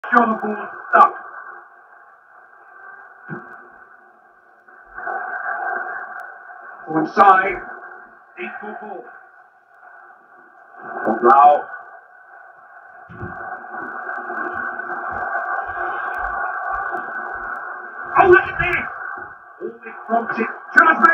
Sure the ball's stuck. Inside. Deep football. Thonglao. Oh, look at this! All this prompted.